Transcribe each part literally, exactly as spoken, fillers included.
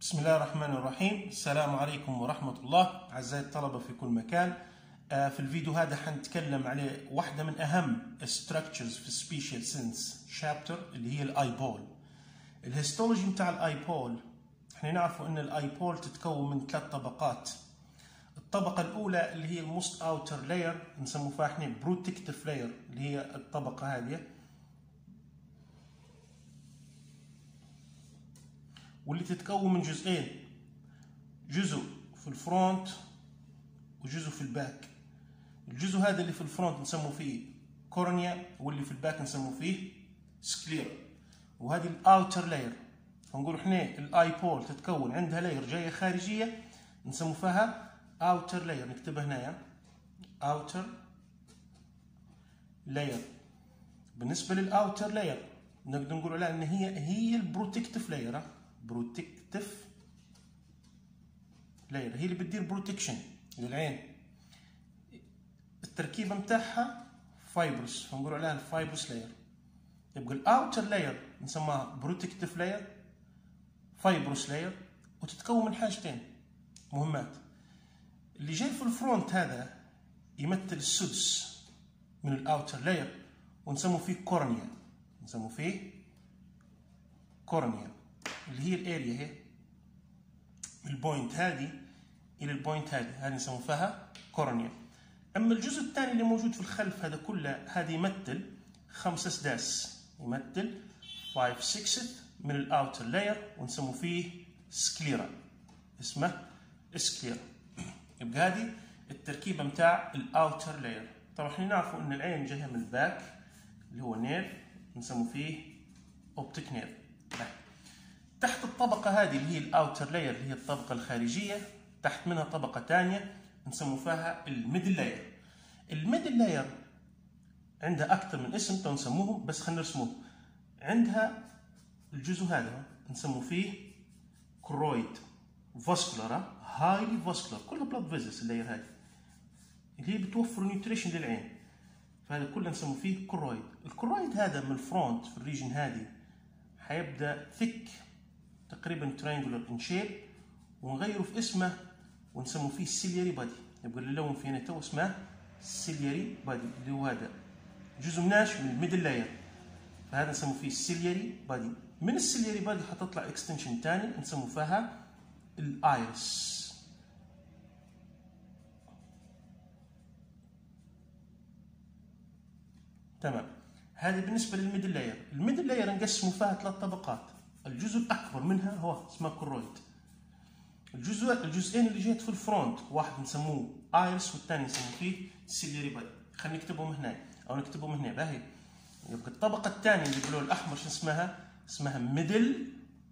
بسم الله الرحمن الرحيم. السلام عليكم ورحمة الله أعزائي الطلبة في كل مكان. في الفيديو هذا حنتكلم على واحدة من أهم structures في Special Sense Chapter اللي هي الايبول. الهيستولوجي متاع الايبول، احنا نعرفوا ان الايبول تتكون من ثلاث طبقات. الطبقة الأولى اللي هي الموست اوتر لاير نسموها فيها احنا بروتكتيف لاير، اللي هي الطبقة هذه، واللي تتكون من جزئين، جزء في الفرونت وجزء في الباك. الجزء هذا اللي في الفرونت نسموه فيه كورنيا، واللي في الباك نسموه فيه سكليرا. وهذه الاوتر لاير، فنقول احنا الايبول تتكون عندها لاير جايه خارجيه نسموه فيها اوتر لاير، نكتبها هنايا اوتر لاير. بالنسبه للاوتر لاير نقدر نقول عليها ان هي هي البروتكتيف لاير، بروتكتيف لاير هي اللي بتدير بروتكشن للعين. التركيبه متاعها فايبرس، فنقول عليها الفايبرس لاير. يبقى الاوتر لاير نسميها بروتكتيف لاير، فايبرس لاير، وتتكون من حاجتين مهمات. اللي جاي في الفرونت هذا يمثل السدس من الاوتر لاير، ونسموه فيه كورنيا، نسموه فيه كورنيا اللي هي الاريا هي من البوينت هذه الى البوينت هذه، هذه نسموه فيها كورنيا. اما الجزء الثاني اللي موجود في الخلف هذا كله، هذا يمثل خمسة سداس، يمثل خمسة ستة من الاوتر لاير، ونسموه فيه سكليرا، اسمه سكليرا. يبقى هذه التركيبه متاع الاوتر لاير. طبعا احنا نعرفوا ان العين جايه من الباك اللي هو نيرف، نسموه فيه اوبتيك نيرف. تحت الطبقه هذه اللي هي الاوتر لاير اللي هي الطبقه الخارجيه، تحت منها طبقه ثانيه نسموه فيها الميدل لاير. الميدل لاير عندها اكثر من اسم تو نسموهم، بس خلينا نرسموه. عندها الجزء هذا نسموه فيه كرويد فاسكولار، هايلي فاسكولار، كلها بلاد فيزلز. اللاير هذه اللي هي بتوفر نيوتريشن للعين، فهذا كله نسموه فيه كرويد. الكرويد هذا من الفرونت في الريجن هذه حيبدا ثيك تقريبا ترينجولار ان شيب، ونغيره في اسمه ونسموه فيه سيلياري بادي. يبقى اللون في هنا تو اسمه سيلياري بادي، اللي هو هذا جزء مناش من الميدل لاير، فهذا نسموه فيه سيلياري بادي. من السيلياري بادي حتطلع اكستنشن ثاني نسموه فيها الايرس. تمام، هذه بالنسبه للميدل لاير. الميدل لاير نقسمه فيها ثلاث طبقات، الجزء الاكبر منها هو اسمه كرويد. الجزء الجزئين اللي جيت في الفرونت، واحد نسموه ايرس والثاني نسموه فيه سيلياري بادي. خلينا نكتبهم هنا او نكتبهم هنا باهي. يبقى الطبقه الثانيه اللي باللون الاحمر شو اسمها؟ اسمها ميدل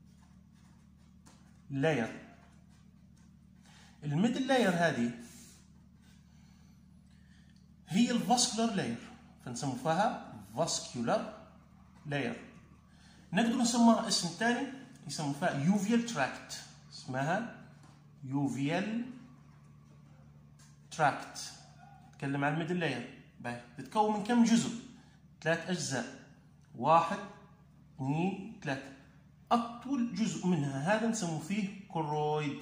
لاير. الميدل لاير هذه هي الفاسكولار لاير، فنسموا فيها فاسكولار لاير. نقدر نسميها اسم ثاني يسموا فيها يوفيال تراكت، اسمها يوفيال تراكت. نتكلم عن الميدل لاير، تتكون من كم جزء؟ ثلاث اجزاء، واحد اثنين ثلاثة. اطول جزء منها هذا نسموه فيه كرويد.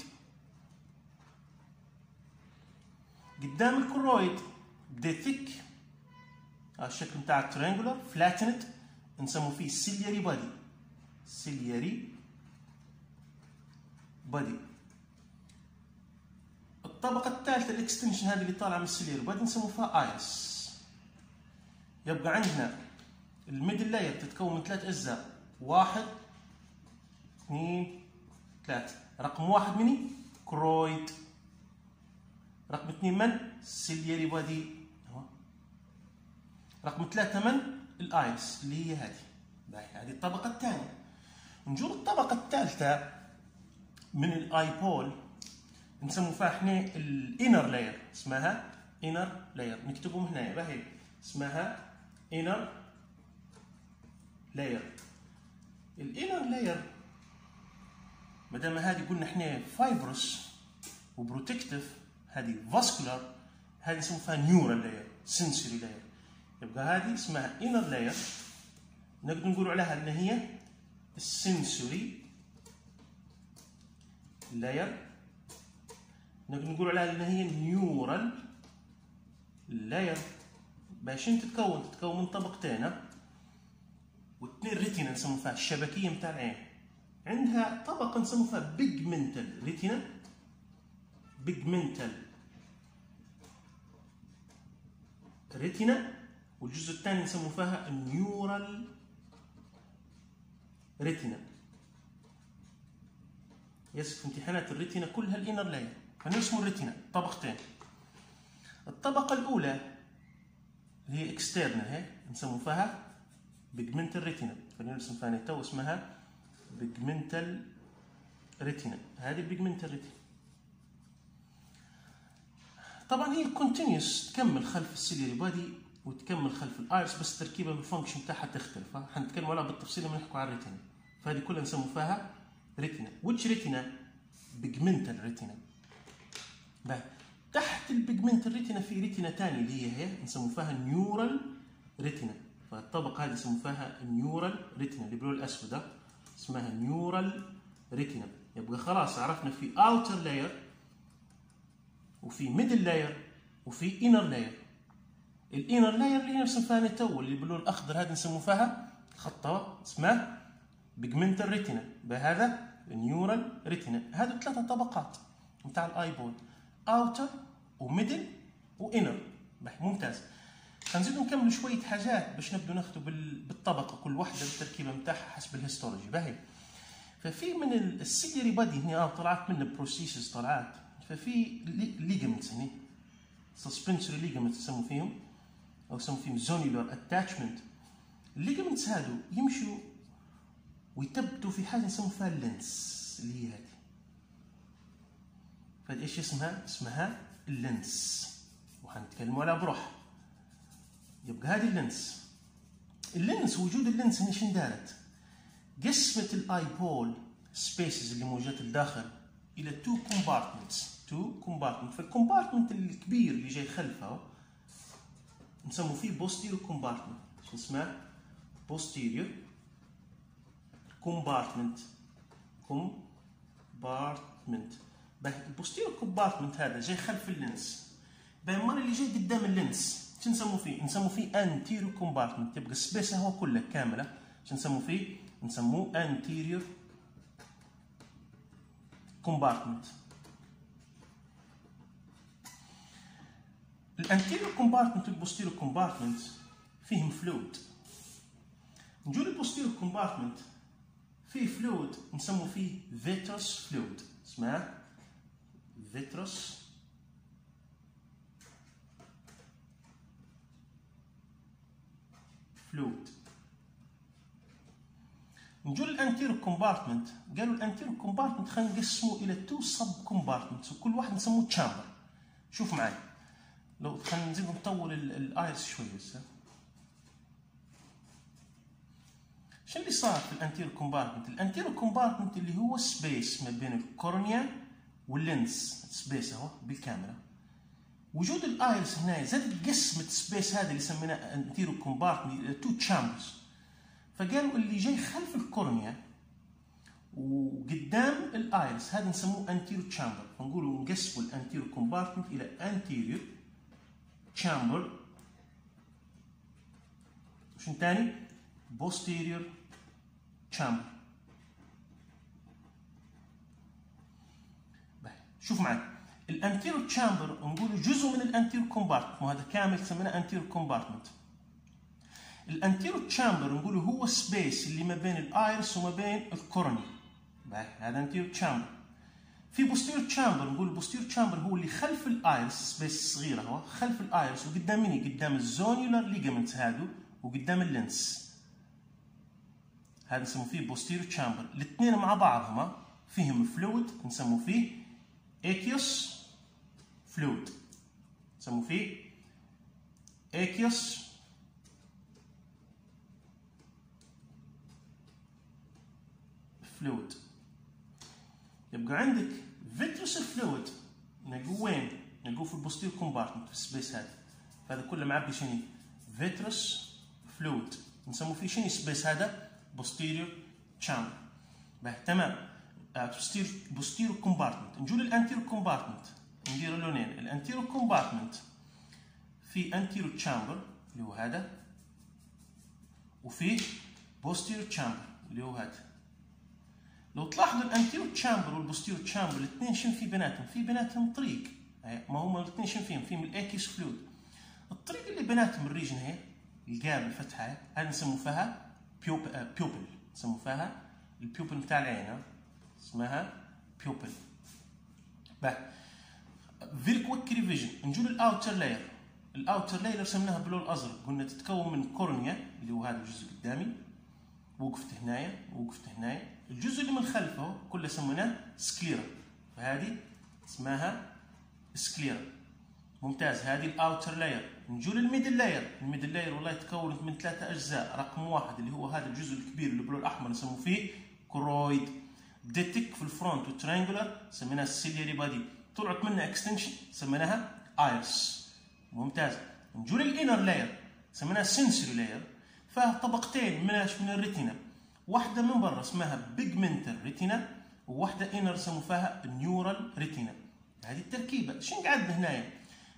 قدام الكرويد بدا ثيك، الشكل بتاع الترينجولار فلاتنت، نسموه فيه سيلياري بادي، سيلياري بادي. الطبقة الثالثة الاكستنشن هذه اللي طالعة من السيلياري بادي نسموه فيها ايرس. يبقى عندنا الميدل لاير تتكون من ثلاث اجزاء، واحد اثنين ثلاثة. رقم واحد مني كرويد، رقم اثنين من؟ سيلياري بادي، رقم ثلاثة من؟ الايرس اللي هي هذه. هذه الطبقة الثانية. نجول الطبقة الثالثة من الايبول نسموه فيها احنا الانر لاير، اسمها انر لاير. نكتبهم هنا باهي، اسمها انر لاير. الانر لاير مادام هذه قلنا احنا فايبرس وبروتكتيف، هذه فاسكولار، هذه نسموه فيها نيورال لاير، سنسوري لاير. يبقى هذه اسمها انر لاير، نقدر نقول عليها ان هي السنسوري لاير، نقول عليها ان هي نيورال لاير. باش تتكون تتكون من طبقتين واثنين ريتينا نسمو فيها الشبكيه نتاع العين. عندها طبقه نسمو فيها بيجمنتال ريتينا، بيجمنتال ريتينا، والجزء الثاني نسمو فيها نيورال ريتينا. يس في امتحانات الريتينا كلها الانر لاير، فنرسموا الريتينا طبقتين. الطبقه الاولى اللي هي اكسترنال هي نسمو فيها بيجمنتال ريتينا، فنرسم فيها تو اسمها بيجمنتال ريتينا. هذه بيجمنتال ريتينا. طبعا هي كونتينيوس تكمل خلف السيليري بادي وتكمل خلف الايرس، بس التركيبه بالفانكشن بتاعها تختلف، حنتكلم عليها بالتفصيل لما نحكوا على الريتينا. فهذه كلها نسمو فيها ريتينا. ويتش ريتينا؟ بيجمنتال ريتينا. تحت البيجمنتال ريتينا في ريتينا ثانيه اللي هي هي نسمو فيها نيورال ريتينا. فالطبقه هذه نسمو فيها نيورال ريتينا اللي باللون الاسود اسمها نيورال ريتينا. يبقى خلاص عرفنا في اوتر لاير وفي ميدل لاير وفي انر لاير. الانر لاير اللي نرسم فيها تو اللي باللون الاخضر هذا نسمو فيها خطه اسمها بيجمنتال ريتينا، بهذا نيورال ريتينا. هذو ثلاثه طبقات نتاع الايبول، اوتر وميدل وانر. ممتاز. خنزيدو نكملوا شويه حاجات باش نبدو ناخذوا بالطبقه كل واحده بالتركيبه نتاعها حسب الهيستولوجي. باهي. ففي من السيليري بادي هنا طلعت منه بروسيسز طلعت، ففي ليجمنتس هنا سسبنسوري ليجمنتس يسموا فيهم او يسموا فيهم زونيولار اتاتشمنت. الليجمنتس هادو يمشوا ويثبتوا في حاجه نسموا فيها اللينس اللي هي هذه. فهذه ايش اسمها؟ اسمها اللينس، وحنتكلموا عليها بروح. يبقى هذه اللينس. اللينس وجود اللينس هنا شن دارت؟ قسمت الايبول سبيسز اللي موجوده الداخل الى تو كومبارتمنتس، تو كومبارتمنت. فالكومبارتمنت الكبير اللي جاي خلفه نسموه فيه بوستيريور كومبارتمنت. شو اسمه؟ بوستيريور كومبارتمنت. كومبارتمنت. البوستيريور كومبارتمنت هذا جاي خلف اللينس. بينما اللي جاي قدام اللينس شو نسموه فيه؟ نسموه فيه انتيريور كومبارتمنت. يبقى السبيس هو كله كامله شو نسموه فيه؟ نسموه انتيريور كومبارتمنت. الانتيريور كومبارتمنت والبوستيريور كومبارتمنت فيهم فلويد. نجو للبوستيريور كومبارتمنت فيه فلويد نسموه فيه فيتروس فلويد، اسمه فيتروس فلويد. نجو للانتيريور كومبارتمنت، قالوا الانتيريور كومبارتمنت خلينا نقسموه الى تو سب كومبارتمنتس وكل واحد نسموه تشامبر. شوف معي لو خلينا نزيد نطول الايرس شويه هسه. شو اللي صار في الانتيريور كومبارتمنت؟ الانتيريور كومبارتمنت اللي هو سبيس ما بين الكورنيا واللينس، سبيس اهو بالكاميرا. وجود الايرس هنا زادت قسمه سبيس هذا اللي سميناه انتيريور كومبارتمنت تو تشامبرز. فقالوا اللي جاي خلف الكورنيا وقدام الايرس هذا نسموه انتيريور تشامبر. فنقولوا نقسموا الانتيريور كومبارتمنت الى انتيريور تشامبر. وشو ثاني؟ posterior chamber. شوف معي الانتيريور تشامبر نقولوا جزء من الانتيريور كومبارتمنت، وهذا كامل سميناه انتيريور كومبارتمنت. الانتيريور تشامبر نقولوا هو سبيس اللي ما بين الايرس وما بين الكورنيا، هذا انتيريور تشامبر. في بوستيريور تشامبر نقول البوستيريور تشامبر هو اللي خلف الايرس، سبيس صغيره هو خلف الايرس وقدام مني؟ قدام الزونيولار ليجامنت هادو وقدام اللينس. هذا نسموه فيه بوستيريور تشامبر. الاثنين مع بعضهما فيهم فلويد نسموه فيه اكيوس فلويد. نسموه فيه اكيوس فلويد. يبقى عندك فيتروس فلويد نلقوه وين؟ نلقوه في البوستيريور كومبارتمنت في السبيس هذا. فهذا كله معبي شنو؟ فيتروس فلويد. نسموه فيه شنو السبيس هذا؟ posterior chamber. تمام. بوستيرو كومبارتمنت. نجول الانتيرو كومبارتمنت نديرو لونين. الانتيرو كومبارتمنت في انتيرو تشامبر اللي هو هذا، وفيه بوستيرو تشامبر اللي هو هذا. لو تلاحظوا الانتيرو تشامبر والبوستيرو تشامبر الاثنين شنو في بيناتهم؟ في بيناتهم طريق، ما هما الاثنين شنو فيهم؟ فيهم الاكيس فلويد. الطريق اللي بيناتهم الريجن هي القاب الفتحه هذه نسمو فيها بيوبل، نسمو فيها البيوبل نتاع العين، اسمها بيوبل. باه فيري كويك ريفيجن. نجول الاوتر لاير. الاوتر لاير رسمناها باللون الازرق، قلنا تتكون من كورنيا اللي هو هذا الجزء قدامي، وقفت هنايا وقفت هنايا. الجزء اللي من خلفه كله سميناه سكليرا، فهذه اسمها سكليرا. ممتاز. هذه الاوتر لاير. نجول الميدل لاير. الميدل لاير والله تكونت من ثلاثه اجزاء. رقم واحد اللي هو هذا الجزء الكبير اللي باللون الاحمر نسموه فيه كرويد، بديتك في الفرونت وترينجولار سميناها السيلياري بادي، طلعت منها اكستنشن سميناها ايرس. ممتاز. نجول الانر لاير سميناها سنسوري لاير، فيها طبقتين من من الريتينا، واحده من برا اسمها بيجمنتال ريتينا، وواحده انر سموا فيها نيورال ريتينا. هذه التركيبه. شنو قعدنا هنايا؟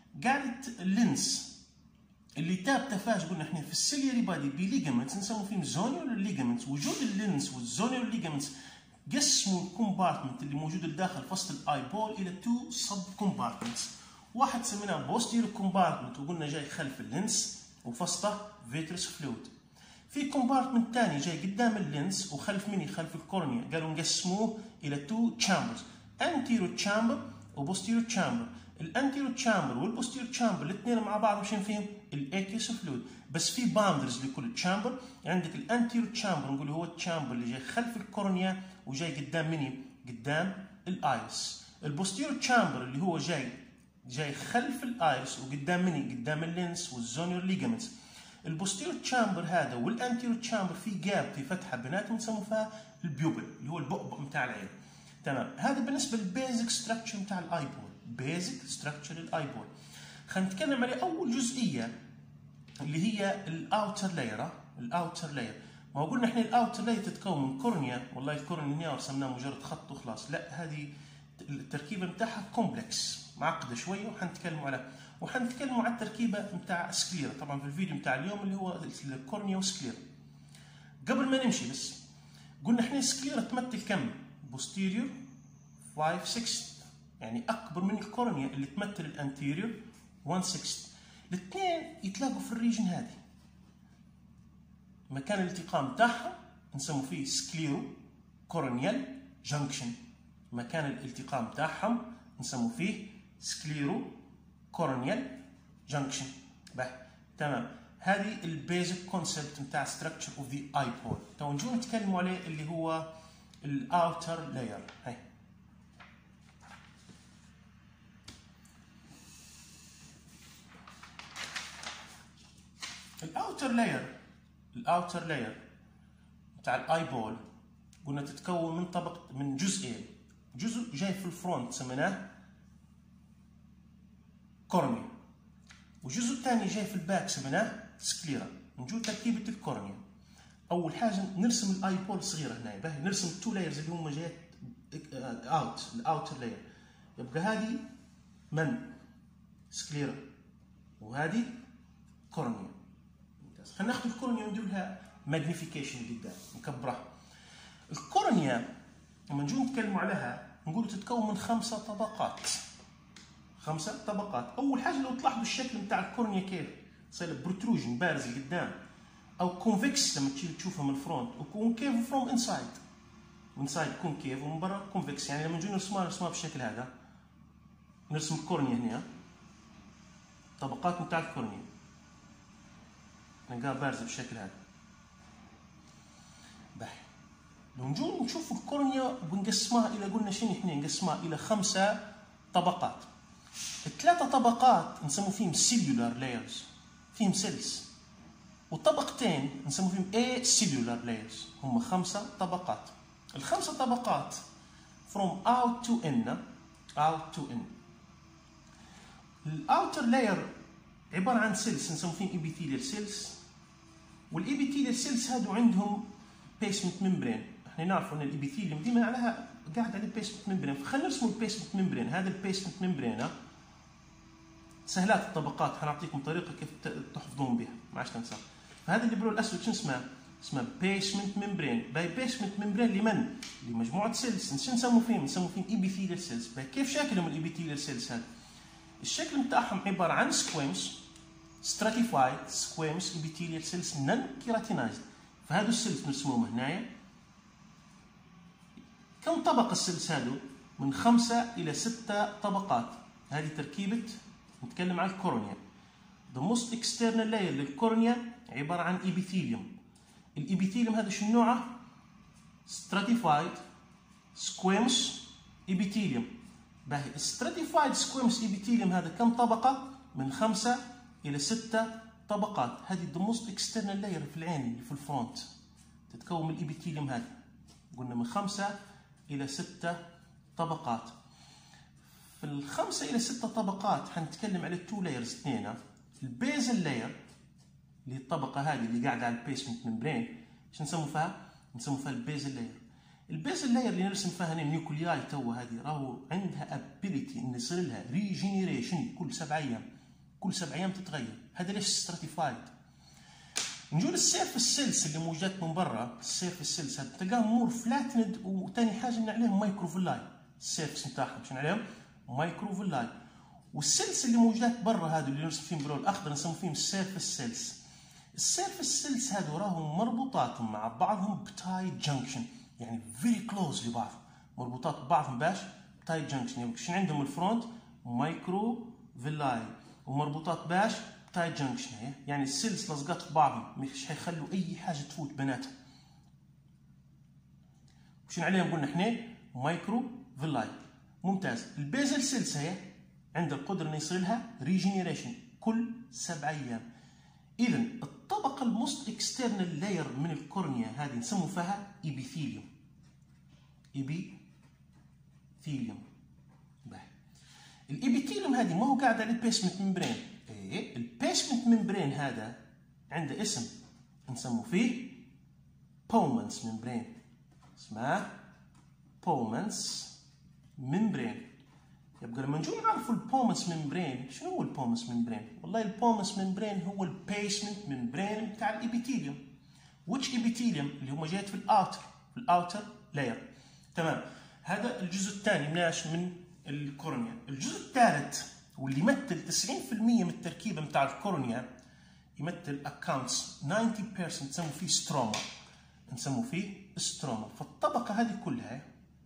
قعدت اللينس اللي تابته فاش قلنا احنا في السيلياري بادي بليجامنتس نسموا فيهم زونيول ليجامنتس. وجود اللينس والزونيول ليجامنتس قسموا الكومبارتمنت اللي موجود الداخل فصل الاي بول الى تو سب كومبارتمنتس. واحد سميناه بوستيرو كومبارتمنت وقلنا جاي خلف اللينس وفسطه فيترس فلويد. في كومبارتمنت ثاني جاي قدام اللينس وخلف مني خلف الكورنيا، قالوا نقسموه الى تو تشامبرز، انتيرو تشامبر وبوستيرو تشامبر. الانتيرو تشامبر والبوستيرو تشامبر الاثنين مع بعض وشين فيهم؟ الاكيس فلويد، بس في باوندرز لكل تشامبر. عندك الانتيرو تشامبر نقول هو التشامبر اللي جاي خلف الكورنيا وجاي قدام مني قدام الايرس. البوستيرو تشامبر اللي هو جاي جاي خلف الايرس وقدام مني قدام اللينس والزونيور ليجامنتس. البوستيرو تشامبر هذا والانتيرو تشامبر في جاب في فتحه بيناتهم نسموه فيها البيوبل اللي هو البؤبؤ نتاع العين. تمام. هذا بالنسبه للبيزك ستراكشر نتاع الاي بول. بيزك ستراكشر الاي بول. خلينا نتكلم على اول جزئيه اللي هي الاوتر لاير. الاوتر لاير ما قلنا احنا الاوتر لاير تتكون من كورنيا، والله الكورنيا رسمناه مجرد خط وخلاص، لا هذه التركيبه نتاعها كومبلكس معقده شويه وحنتكلموا على وحنتكلموا على التركيبه نتاع سكليرا طبعا في الفيديو نتاع اليوم اللي هو الكورنيا وسكليرا. قبل ما نمشي بس قلنا احنا سكليرا تمثل كم؟ بوستيريور خمسة ستة، يعني اكبر من الكورنيا اللي تمثل الانتيريور واحد ستة. الاثنين يتلاقوا في الريجن هذه، مكان الالتقاء نتاعهم نسموه فيه سكليرو كورنيال جانكشن. مكان الالتقاء نتاعهم نسموه فيه سكليرو كورنيال جانكشن. تمام. هذه البيزك كونسبت نتاع ستراكشر اوف ذا اي بول. تو نجو نتكلموا عليه اللي هو الاوتر لاير. هاي الاوتر لاير. الاوتر لاير نتاع الاي بول قلنا تتكون من طبق من جزئين، جزء جاي في الفرونت سميناه كورنيا، وجزء ثاني جاي في الباك سميناه سكليرا. نجو تركيبه الكورنيا. اول حاجه نرسم الاي بول صغيره هنا، باهي نرسم التو لايرز اللي هما جايات اوت الاوتر لاير. يبقى هذه من سكليرا وهذه كورنيا. ممتاز. خلينا ناخذ الكورنيا وندير لها ماجنيفيكيشن قدام نكبرها. الكورنيا لما نجو نتكلموا عليها نقولوا تتكون من خمسه طبقات. خمسه طبقات. اول حاجه لو تلاحظوا الشكل نتاع الكورنيا كيف صاير بروتروجن بارز لقدام، او كونفكس لما تجي تشوفها من الفرونت، وكون كيف فروم انسايد. انسايد كون كيف ومن برا كونفكس. يعني لما نجي نرسمها نرسمها بالشكل هذا، نرسم الكورنيا هنا طبقات نتاع الكورنيا نلقاها بارزه بالشكل هذا. باهي لو نجو نشوف الكورنيا بنقسمها الى قلنا شنو احنا نقسمها الى خمسه طبقات. الثلاثه طبقات نسمو فيهم سيلولار لايرز، فيهم سيلز، والطبقتين نسمو فيهم اي سيلولار لايرز. هم خمسه طبقات. الخمسه طبقات from out to in out to in. الاوتر لاير عباره عن سيلز نسمو فيهم ايبيثيليال سيلز، والايبيثيليال سيلز هادو عندهم بيسمنت ممبرين. احنا نعرفوا ان الابيثيليوم ديما عليها قاعد عليه بيسمنت ممبرين. فخلينا نرسم البيسمنت ممبرين. هذا البيسمنت ممبرين سهلات الطبقات، حنعطيكم طريقه كيف تحفظون بها ما عادش تنسى. فهذا اللي باللون الاسود شنو اسمه؟ اسمه بيسمنت ممبرين. باي بيسمنت ممبرين لمن؟ لمجموعه سيلز. شنو نسموا فيهم؟ نسموا فيهم ايبيثيليال سيلز. كيف شكلهم الايبيثيليال سيلز هذا؟ الشكل نتاعهم عباره عن سكويمز stratified squamous epithelial cells non keratinized. فهذو السيلز نرسموهم هنايا. كم طبقة السيلز هذو؟ من خمسة إلى ستة طبقات. هذه تركيبة، نتكلم عن الكورنيا. The most external layer للكورنيا عبارة عن epithelium. الإبيثيليوم هذا شو نوعه؟ stratified squamous epithelium. باهي stratified squamous epithelium هذا كم طبقة؟ من خمسة إلى ستة طبقات. هذه the most external layer في العين اللي في الفرونت تتكون من الإبيثيليوم هذا. قلنا من خمسة إلى ستة طبقات. في الخمسة إلى ستة طبقات حنتكلم على two layers اثنين. البيزل لاير اللي هي الطبقة هذه اللي قاعدة على البيسمنت ممبرين، شو نسموا فيها؟ نسموا فيها البيزل لاير. البيزل لاير اللي نرسم فيها هنا النيوكلياي تو هذه راهو عندها ابيليتي ان يصير لها ريجينيريشن كل سبع ايام. كل سبع ايام تتغير. هذا ليش ستراتيفايد. نجول السيرفس سيلز اللي موجات من برا، السيرفس سيلز هذا تلقاهم مور فلاتند، وثاني حاجه ان عليهم مايكروفيلاي. السيرفس نتاعهم شنو عليهم؟ مايكروفيلاي. والسيلز اللي موجات برا هذو اللي نرسم فيهم باللون الاخضر نسمي فيهم السيرفس سيلز. السيرفس سيلز هذو راهم مربوطات مع بعضهم بتايد جنكشن، يعني فيري كلوز لبعض، مربوطات ببعضهم باش تايد جنكشن. يعني شنو عندهم الفرونت؟ مايكروفيلاي، ومربوطات باش تايد جنكشن. يعني السيلز لصقات في بعضهم، مش حيخلوا اي حاجه تفوت بيناتهم. وشنو عليهم قلنا احنا؟ مايكروفيلاي. ممتاز. البيزل سيلز هي عندها القدره ان يصير لها ريجينيريشن كل سبع ايام. اذا الطبقه الموست اكسترنال لاير من الكورنيا هذه نسموا فيها ايبيثيليوم. ايبيثيليوم. الإبيثيليوم هذه ما هو قاعد على البيسمنت ممبرين. ايه البيسمنت ممبرين هذا عنده اسم نسموه فيه بومنز ممبرين. اسمه بومنز ممبرين. يبقى لما نجي نعرفوا البومنز ممبرين، شنو هو البومنز ممبرين؟ والله البومنز ممبرين هو البيسمنت ممبرين بتاع الإبيثيليوم. وش إبيثيليوم؟ اللي هم جايات في الأوتر، في الأوتر لاير. تمام. هذا الجزء الثاني مناش من الكورنيا. الجزء الثالث واللي يمثل تسعين بالمئة من التركيبه نتاع الكورنيا، يمثل اكونتس تسعين بالمئة، نسموه فيه ستروما. نسموه فيه ستروما. فالطبقه هذه كلها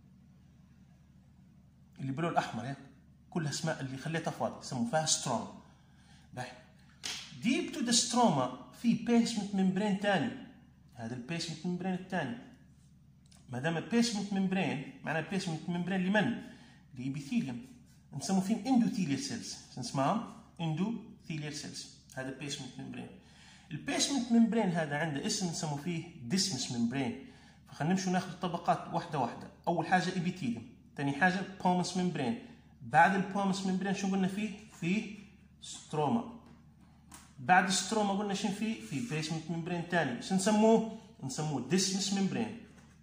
اللي باللون الاحمر كلها اسماء اللي خليتها فاضي يسموه فيها ستروما. ديب تو ذا ستروما في بيسمنت ممبرين ثاني. هذا البيسمنت ممبرين الثاني. ما دام البيسمنت ممبرين معناه البيسمنت ممبرين لمن؟ الإبيثيليوم. نسموا فيهم اندوثيليال سيلز. نسمعهم اندوثيليال سيلز. هذا البيسمنت ممبرين. البيسمنت ممبرين هذا عنده اسم نسموا فيه ديسمس ممبرين. فخلينا نمشوا ناخذ الطبقات واحده واحده. اول حاجه إبيثيليوم، ثاني حاجه بومنس ممبرين. بعد البومنس ممبرين شو قلنا فيه؟ فيه ستروما. بعد ستروما قلنا شنو فيه؟ فيه بيسمنت ممبرين ثاني. شو نسموه؟ نسموه ديسمس ممبرين.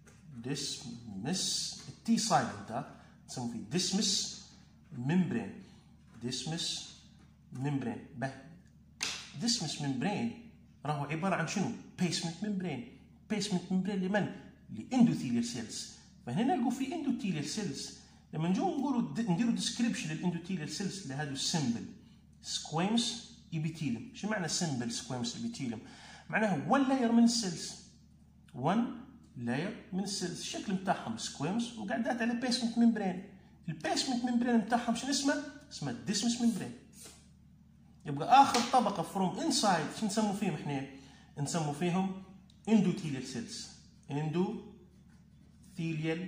ديسمس التي سايلنت نسموه فيه ديسمس ممبرين. ديسمس ممبرين. به ديسمس ممبرين راهو عباره عن شنو؟ بيسمنت ممبرين. بيسمنت ممبرين لمن؟ لاندوثيليال سيلز. فهنا نلقوا في اندوثيليال سيلز. لما نجوا نقولوا نديروا ديسكريبشن للاندوثيليال سيلز لهذا السيمبل سكويمس ايبيثيليوم. شو معنى سيمبل سكويمس ايبيثيليوم؟ معناه وان لاير من السيلز. وان لاير من السيلز. الشكل نتاعهم سكويمس وقاعدات على بيسمنت ممبرين. البيسمنت ممبرين نتاعهم شنو اسمه؟ اسمه ديسمس ممبرين. يبقى اخر طبقه فروم انسايد شنو نسموا فيهم احنا؟ نسموا فيهم اندوثيليال سيلز. اندوثيليال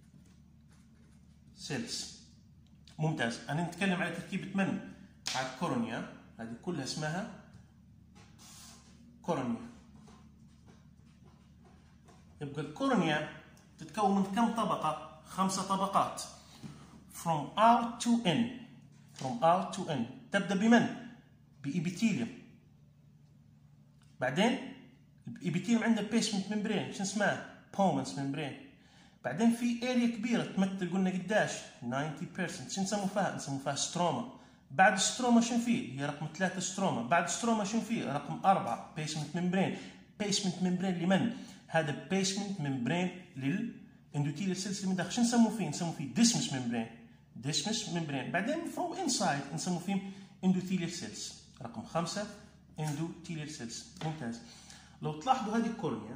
سيلز. ممتاز. انا نتكلم على تركيبه من؟ على الكورنيا. هذه كلها اسمها كورنيا. يبقى الكورنيا تتكون من كم طبقه؟ خمسه طبقات. from out to in. from out to in. تبدا بمن؟ بإبيثيليوم. بعدين الإبيثيليوم عنده بيسمنت ممبرين. شو اسمه؟ بومنس ممبرين. بعدين في اريا كبيره تمثل قلنا قداش تسعين بالمئة. شو نسموا فيها؟ نسموا فيها ستروما. بعد ستروما شنو فيه؟ هي رقم ثلاثة ستروما. بعد ستروما شنو فيه؟ رقم أربعة بيسمنت ممبرين. بيسمنت ممبرين لمن؟ هذا بيسمنت ممبرين للاندوثيليال سيلز اللي من داخل. شو نسموا فيه؟ نسموا فيه ديسمس ممبرين. ديسمس ممبرين. بعدين فروم انسايد نسموا فيه اندوثيليال سيلز. رقم خمسة اندوثيليال سيلز. ممتاز. لو تلاحظوا هذه الكورنيا،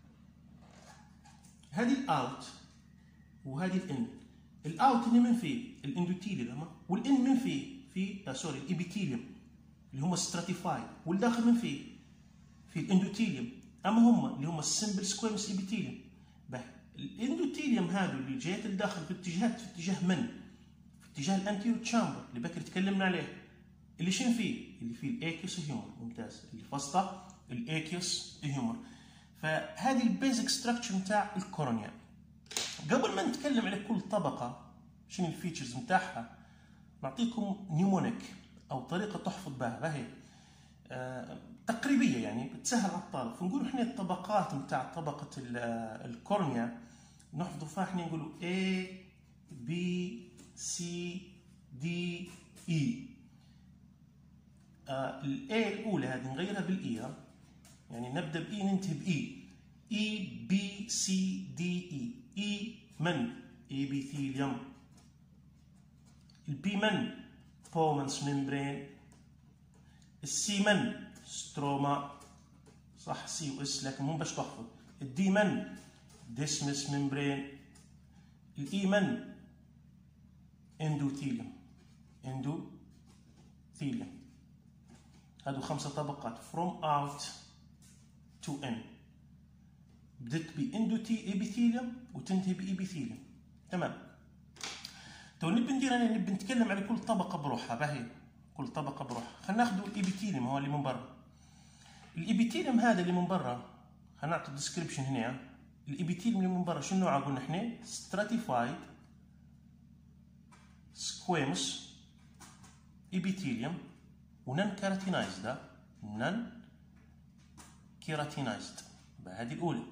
هذه الاوت وهذه الان. الاوت اللي من فيه الاندوثيليوم، والان من فيه في آه سوري الابيثيليوم اللي هم ستراتيفايد، والداخل من فيه في الاندوثيليوم. اما هم اللي هم السمبل سكويمس ابيثيليوم. الاندوثيليوم هذا اللي جايت الداخل في اتجاهات، في اتجاه من؟ في اتجاه الانتيرو تشامبر اللي بكري تكلمنا عليه، اللي شنو فيه؟ اللي فيه الاكيوس هيومر. ممتاز. اللي فسطه الاكيوس هيومر. فهذه البيزك ستراكشر نتاع الكورنيا. قبل ما نتكلم على كل طبقه شنو الفيتشرز نتاعها، نعطيكم نيمونيك او طريقه تحفظ بها. باهي آه تقريبيه يعني بتسهل على الطالب. فنقول احنا الطبقات نتاع طبقه الكورنيا نحفظوا فيها. احنا نقولوا A B C D E. آه الاي الاولى هذه نغيرها بالاي، يعني نبدا باي ننتهي باي. اي بي سي دي اي. اي من؟ ايبيثيليوم. البي من؟ بومنس ممبرين. السي من؟ ستروما. صح سي واس لكن مو باش تحفظ. الدي من؟ ديسمس ممبرين. الاي من؟ اندوثيليوم. اندوثيليوم. هادو خمسة طبقات from out to in. بدت باندوتي ابيثيليوم وتنتهي بابيثيليوم. تمام. تو نبي ندير انا نبي نتكلم على كل طبقه بروحها. باهي كل طبقه بروحها. خلينا ناخذ الابيثيليوم هو اللي من برا. الابيثيليوم هذا اللي من برا خلينا نعطي الديسكريبشن هنا. الابيثيليوم اللي من برا شنو نوعه؟ قلنا احنا stratified squamous epithelium ونن كيراتينايزد. نن كيراتينايزد. هذه الاولى.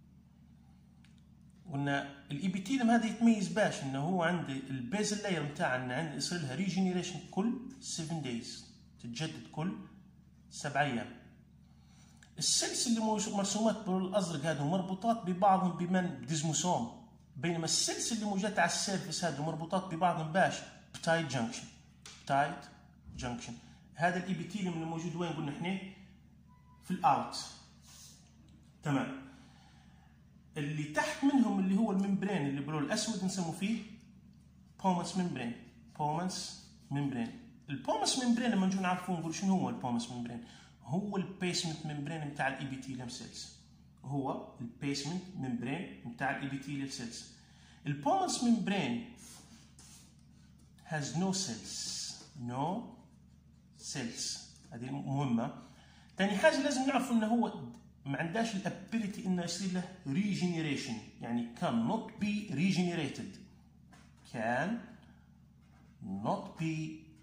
قلنا الابيثيليوم هذا يتميز باش انه هو عند البيزل لاير نتاعنا عند يصير لها ريجينيريشن كل سبعة دايز، تتجدد كل سبع ايام. السلس اللي مرسومات بالازرق هذو مربوطات ببعضهم بمن؟ بديزموسوم. بينما السلس اللي موجات على السيرفس هذو مربوطات ببعضهم باش؟ بتايت جنكشن. بتايت جنكشن. هذا الابيثيليوم اللي موجود وين؟ قلنا احنا في الاوت. تمام. اللي تحت منهم اللي هو الممبرين اللي باللون الاسود نسموه فيه بومنس ممبرين. بومنس ممبرين. البومنس ممبرين لما نجوا نعرفوه نقول شنو هو البومنس ممبرين؟ هو البيسمنت ممبرين نتاع الابيثيليوم سيلز. هو البيسمنت ممبرين نتاع الابيثيليوم سيلز. البومنس ممبرين has no cells. no cells. هذه مهمة. ثاني حاجة لازم نعرف انه هو ما عندهاش الابيليتي انه يصير له ريجينيريشن، يعني can not be regenerated. can not be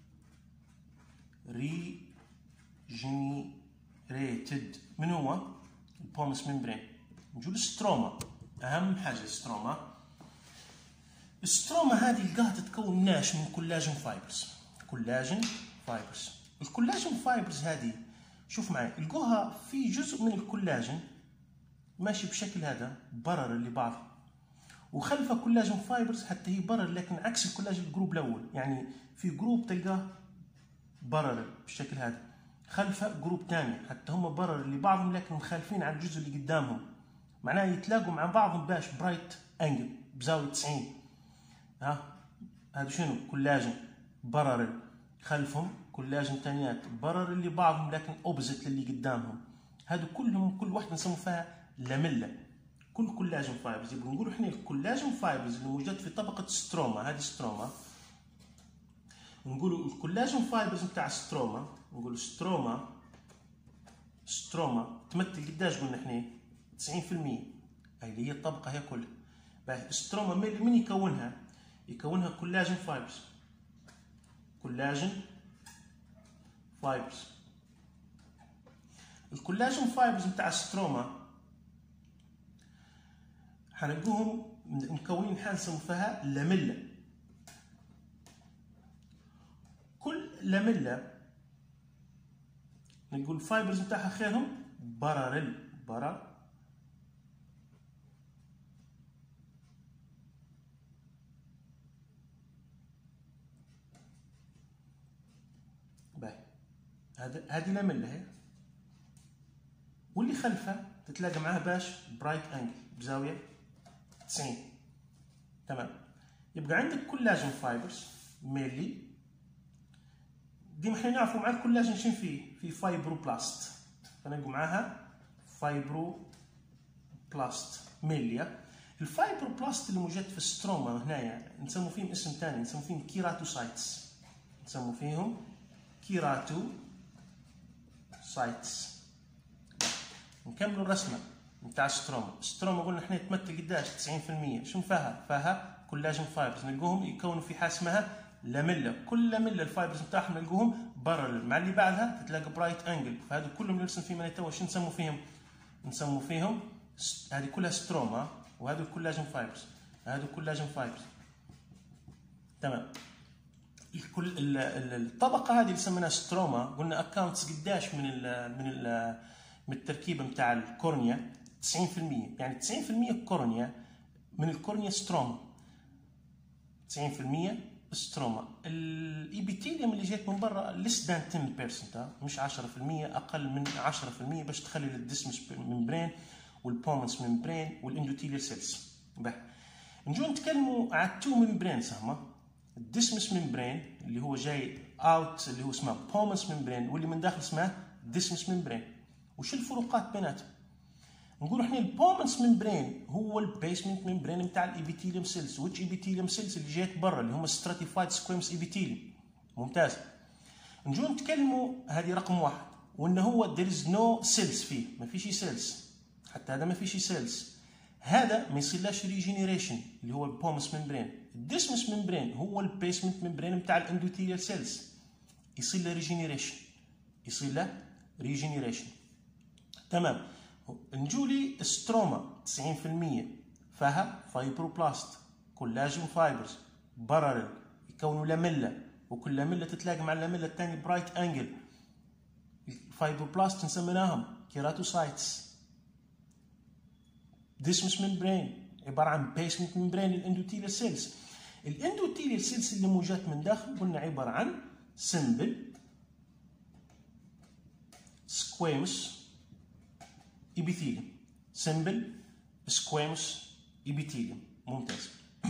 regenerated. من هو؟ البومنس ممبرين. نجول ستروما. اهم حاجة ستروما. الستروما هذه لقاها تتكون ناش من كولاجين فايبرز. كولاجين فايبرز. الكولاجين فايبرز هذه شوف معي لقوها في جزء من الكولاجين ماشي بشكل هذا برر لبعض، وخلفها كولاجين فايبرز حتى هي برر لكن عكس الكولاجين الجروب الاول. يعني في جروب تلقاه برر بالشكل هذا، خلفها جروب ثاني حتى هم برر لبعضهم لكن مخالفين عن الجزء اللي قدامهم. معناه يتلاقوا مع بعضهم باش برايت انجل بزاويه تسعين. ها هذا شنو؟ كولاجين برر. خلفهم كولاجين ثانيات برر اللي بعضهم لكن اوبزيت للي قدامهم. هادو كلهم كل واحده نسموا فيها لاميلا. كل كولاجين فايبرز يبقى نقولوا احنا الكولاجين فايبرز اللي موجود في طبقه ستروما، هذه ستروما. نقولوا الكولاجين فايبرز نتاع ستروما، نقولوا ستروما ستروما تمثل قداش؟ قلنا احنا تسعين بالمئة. هاي اللي هي الطبقه هي كلها. ستروما من يكونها؟ يكونها كولاجين فايبرز. كولاجين فايبرز. الكولاجين فايبرز نتاع ستروما حنلقوهم مكونين حاجه نسمو فيها لاميلا. كل لاميلا نقول الفايبرز نتاعها خيرهم باراليل برا باهي. هذا هذه لاميلا هي، واللي خلفها تتلاقى معاها باش برايت انجل بزاويه تسعين. تمام. يبقى عندك كولاجين فايبرز ميلي. ديما احنا نعرفوا مع الكولاجين شنو فيه؟ في فايبروبلاست، فنلقوا معاها فايبروبلاست ميليا. الفايبروبلاست اللي موجود في الستروما هنايا نسموا فيهم اسم ثاني، نسموا فيهم كيراتوسايتس. نسموا فيهم كيراتوسايتس. نكملوا الرسمه نتاع الستروما. الستروما قلنا احنا تمثل قداش؟ تسعين بالمية. شنو فيها؟ فيها كولاجين فايبرز، نلقوهم يكونوا في حاجه اسمها لاميلا. كل لاميلا الفايبرز نتاعهم نلقوهم باراليل، مع اللي بعدها تتلاقى برايت انجل. فهذو كلهم نرسم فيهم انا توا شنو نسموا فيهم؟ نسموا فيهم هذه كلها ستروما، وهذو الكولاجين فايبرز، هذو كولاجين فايبرز. تمام. الكل الطبقه هذه اللي سميناها ستروما قلنا اكاونتس قداش من ال من ال من التركيبه نتاع الكورنيا؟ تسعين بالمية. يعني تسعين بالمية كورنيا، من الكورنيا ستروما، تسعين بالمية ستروما. الإيبيثيليوم اللي جايت من برا ليس دان عشرة بالمية، مش عشرة بالمية، اقل من عشرة بالمية، باش تخلي الديسمس ممبرين والبومنس ممبرين والاندوثيليال سيلز. نجو نتكلموا على التو ممبرينز هما، الديسمس ممبرين اللي هو جاي اوت اللي هو اسمه بومنس ممبرين، واللي من داخل اسمه ديسمس ممبرين. وش الفروقات بيناتهم؟ نقول احنا البومنس ممبرين هو البيسمنت ممبرين نتاع الابيثيليوم سيلز. ويتش ابيثيليوم سيلز؟ اللي جات برا اللي هم ستراتيفايد سكويمس ابيثيليوم. ممتاز. نجو نتكلموا هذه رقم واحد، وانه هو there is no cells فيه، ما فيش سيلز، حتى هذا ما فيش سيلز. هذا ما يصيرلاش ريجينيريشن اللي هو البومنس ممبرين. الديسمس ممبرين هو البيسمنت ممبرين نتاع الاندوثيليال سيلز، يصير له ريجينيريشن، يصير له ريجينيريشن. تمام. نجولي ستروما تسعين بالمية فيها فايبروبلاست، كولاجين فايبرز باراليل يكونوا لاميلا، وكل لاميلا تتلاقى مع اللاميلا الثاني برايت انجل. الفايبروبلاست نسميناهم كيراتوسايتس. ديسمس ممبرين عباره عن بيسمنت ممبرين للاندوثيليال سيلز. الاندوثيليال سيلز اللي موجات من داخل قلنا عباره عن سمبل سكويمس ابيثيليوم. سمبل سكويمس ابيثيليوم. ممتاز.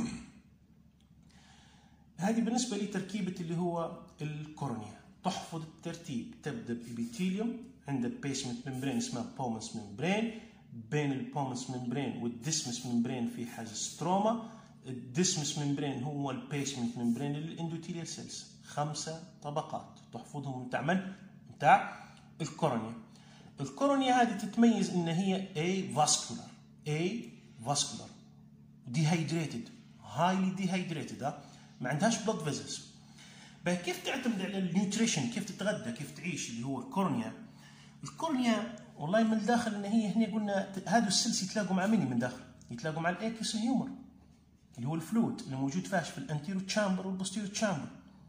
هذه بالنسبه لتركيبه اللي هو الكورنيا. تحفظ الترتيب، تبدا بابيثيليوم، عندك بيسمنت ممبرين اسمها بومنس ممبرين، بين البومنس ممبرين والديسمس ممبرين في حاجه ستروما. الديسمس ممبرين هو البيسمنت ممبرين للاندوثيليال سيلز. خمسه طبقات تحفظهم نتاع من؟ نتاع الكورنيا. الكورنيا هذه تتميز ان هي A vascular A vascular dehydrated highly dehydrated، ما عندهاش blood vessels. كيف تعتمد على النيوتريشن؟ كيف تتغذى؟ كيف تعيش؟ اللي هو الكورنيا. الكورنيا والله من الداخل ان هي هنا قلنا هادو السيلز يتلاقوا مع مني من داخل؟ يتلاقوا مع الاكيس هيومر اللي هو الفلويد اللي موجود فاش في الانتيرو تشامبر والبوستيرو تشامبر.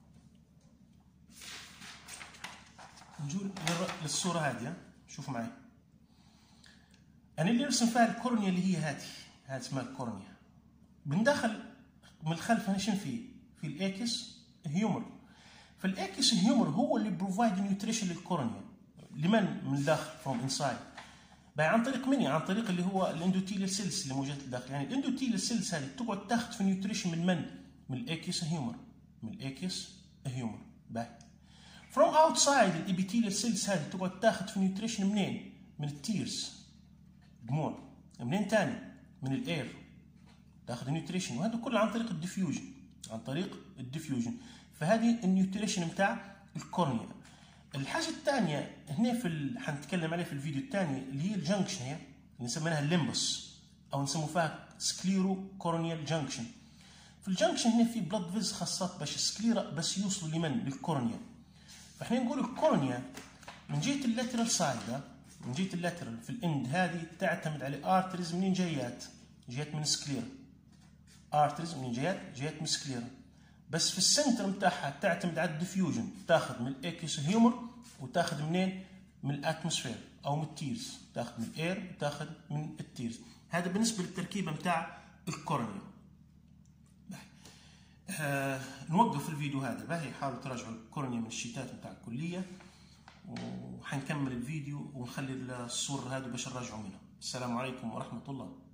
نجو للصوره هذه، شوفوا معي. انا اللي نرسم فيها الكورنيا اللي هي هذه، هذه اسمها الكورنيا. من داخل من الخلف هنا شنو فيه؟ في الاكيس هيومر. فالاكيس هيومر هو اللي بروفايد نيوتريشن للكورنيا. لمن؟ من الداخل، فروم انسايد. عن طريق مني؟ عن طريق اللي هو الاندوثيليال سيلز اللي موجوده الداخل. يعني الاندوثيليال سيلز هذه تقعد تاخذ في نيوتريشن من من؟ من الاكيس هيومر، من الاكيس هيومر. باهي. فروم اوتسايد الابيثيليال سيلز هذه تقعد تاخذ في نيوتريشن منين؟ من التيرز، دموع. منين ثاني؟ من الاير تاخذ نيوتريشن، وهذا كله عن طريق الديفيوجن، عن طريق الديفيوجن. فهذه النيوتريشن نتاع الكورنيا. الحاجه الثانيه هنا في ال... حنتكلم عليه في الفيديو الثاني اللي هي الجنكشن، هي اللي نسميها الليمبس او نسمو فيها سكليرو كورنيال جنكشن. في الجنكشن هنا في بلاد فيز خاصات باش السكليرا بس يوصلوا لمن؟ للكورنيا. فاحنا نقول الكورنيا من جهه اللاترال سايد، من جهه اللاترال في الاند هذه تعتمد على ارتريز. منين جايات؟ جايات من السكليرا. ارتريز من جهات جهات مسكليرا، بس في السنتر نتاعها تعتمد على الديفيوجن، تاخذ من الاكيوس هيومر وتاخذ منين؟ من الاتموسفير او من التيرز، تاخذ من الاير وتاخذ من التيرز. هذا بالنسبه للتركيبه نتاع الكورنيا. آه نوقف الفيديو هذا باهي، حاولوا تراجعوا الكورنيا من الشيتات نتاع الكليه، وحنكمل الفيديو ونخلي الصور هذه باش نراجعوا منها. السلام عليكم ورحمه الله.